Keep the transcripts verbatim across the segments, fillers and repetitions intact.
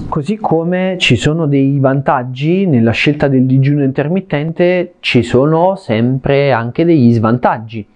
Così come ci sono dei vantaggi nella scelta del digiuno intermittente, ci sono sempre anche degli svantaggi.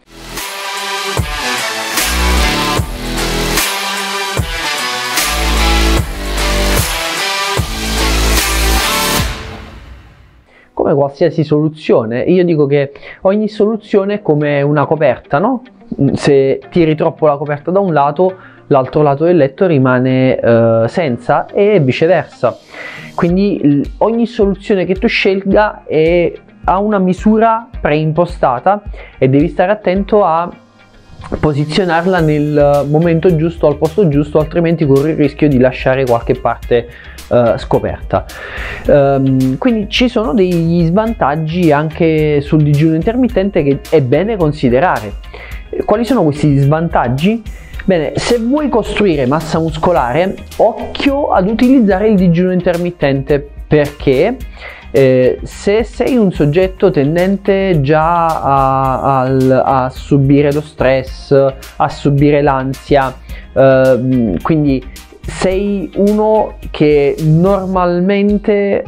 Come qualsiasi soluzione, io dico che ogni soluzione è come una coperta, no? Se tiri troppo la coperta da un lato, l'altro lato del letto rimane eh, senza, e viceversa. Quindi ogni soluzione che tu scelga è, ha una misura preimpostata e devi stare attento a posizionarla nel momento giusto, al posto giusto, altrimenti corri il rischio di lasciare qualche parte uh, scoperta. Um, quindi ci sono degli svantaggi anche sul digiuno intermittente che è bene considerare. Quali sono questi svantaggi? Bene, se vuoi costruire massa muscolare, occhio ad utilizzare il digiuno intermittente, perché Eh, se sei un soggetto tendente già a, a, a subire lo stress, a subire l'ansia, eh, quindi sei uno che normalmente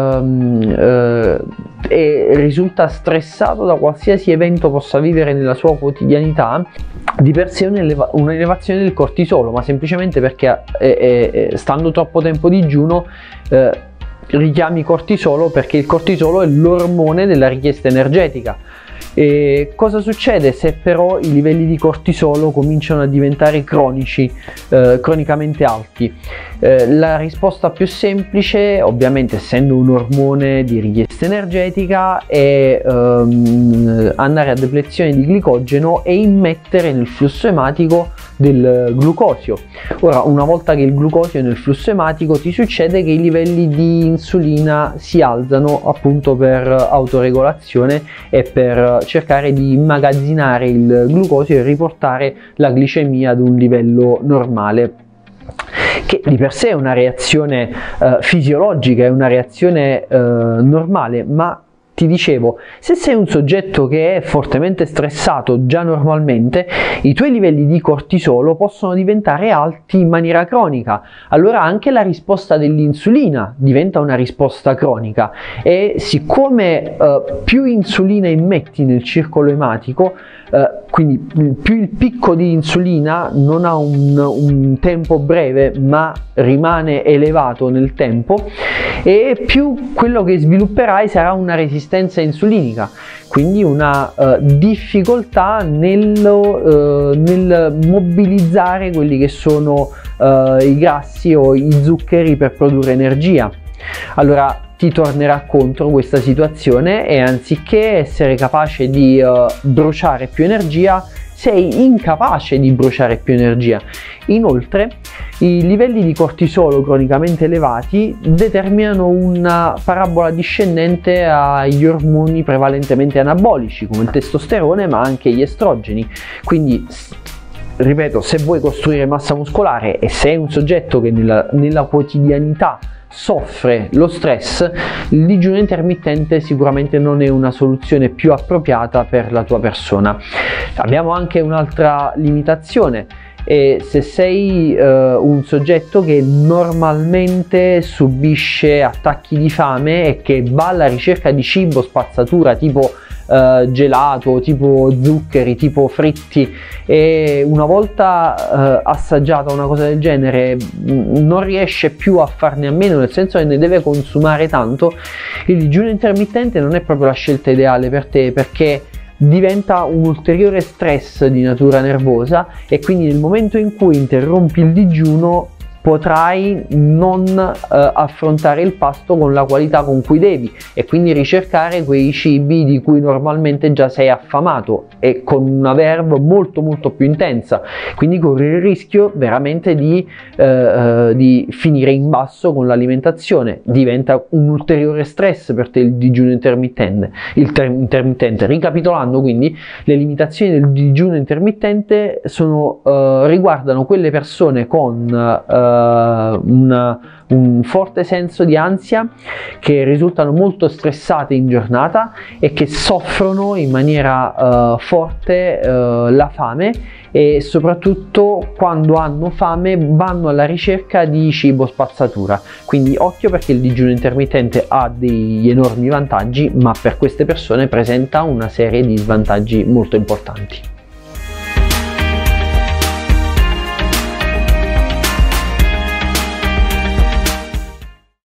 eh, eh, risulta stressato da qualsiasi evento possa vivere nella sua quotidianità, di per sé un'elevazione del cortisolo, ma semplicemente perché eh, eh, stando troppo tempo digiuno eh, richiami cortisolo, perché il cortisolo è l'ormone della richiesta energetica. E cosa succede se però i livelli di cortisolo cominciano a diventare cronici, eh, cronicamente alti? Eh, la risposta più semplice, ovviamente essendo un ormone di richiesta energetica, è ehm, andare a deplezione di glicogeno e immettere nel flusso ematico del glucosio. Ora, una volta che il glucosio è nel flusso ematico, ti succede che i livelli di insulina si alzano, appunto per autoregolazione e per cercare di immagazzinare il glucosio e riportare la glicemia ad un livello normale, che di per sé è una reazione eh, fisiologica, è una reazione eh, normale, ma ti dicevo, se sei un soggetto che è fortemente stressato già normalmente, i tuoi livelli di cortisolo possono diventare alti in maniera cronica. Allora anche la risposta dell'insulina diventa una risposta cronica, e siccome eh, più insulina immetti nel circolo ematico, eh, quindi più il picco di insulina non ha un, un tempo breve ma rimane elevato nel tempo, e più quello che svilupperai sarà una resistenza insulinica, quindi una uh, difficoltà nello, uh, nel mobilizzare quelli che sono uh, i grassi o i zuccheri per produrre energia. Allora ti tornerà contro questa situazione, e anziché essere capace di uh, bruciare più energia, sei incapace di bruciare più energia. Inoltre, i livelli di cortisolo cronicamente elevati determinano una parabola discendente agli ormoni prevalentemente anabolici, come il testosterone, ma anche gli estrogeni. Quindi, ripeto, se vuoi costruire massa muscolare e sei un soggetto che nella, nella quotidianità soffre lo stress, il digiuno intermittente sicuramente non è una soluzione più appropriata per la tua persona. Abbiamo anche un'altra limitazione, e se sei uh, un soggetto che normalmente subisce attacchi di fame e che va alla ricerca di cibo spazzatura tipo Uh, gelato, tipo zuccheri, tipo fritti, e una volta uh, assaggiata una cosa del genere mh, non riesce più a farne a meno, nel senso che ne deve consumare tanto, il digiuno intermittente non è proprio la scelta ideale per te, perché diventa un ulteriore stress di natura nervosa, e quindi nel momento in cui interrompi il digiuno potrai non eh, affrontare il pasto con la qualità con cui devi, e quindi ricercare quei cibi di cui normalmente già sei affamato, e con una verve molto molto più intensa, quindi corri il rischio veramente di, eh, eh, di finire in basso con l'alimentazione. Diventa un ulteriore stress per te il digiuno intermittente. Il intermittente. Ricapitolando, quindi, le limitazioni del digiuno intermittente sono, eh, riguardano quelle persone con eh, un, un forte senso di ansia, che risultano molto stressate in giornata e che soffrono in maniera uh, forte uh, la fame, e soprattutto quando hanno fame vanno alla ricerca di cibo spazzatura. Quindi occhio, perché il digiuno intermittente ha degli enormi vantaggi, ma per queste persone presenta una serie di svantaggi molto importanti.